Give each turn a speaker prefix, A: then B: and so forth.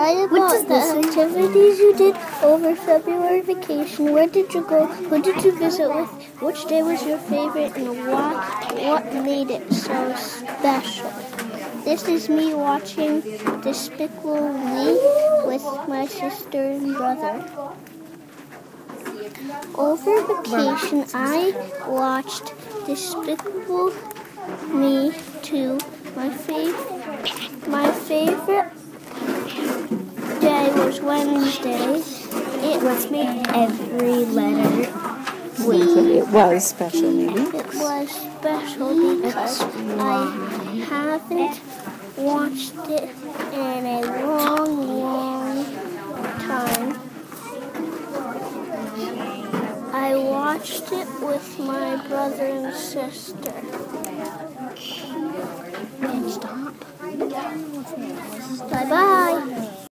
A: about the activities you did over February vacation. Where did you go? Who did you visit with? Which day was your favorite and what made it so special? This is me watching Despicable Me with my sister and brother. Over vacation, I watched Despicable Me 2. My favorite day was Wednesday. It was every letter.
B: It was special, maybe.
A: It was special because I haven't watched it in a long time. I watched it with my brother and sister. And stop. Bye-bye.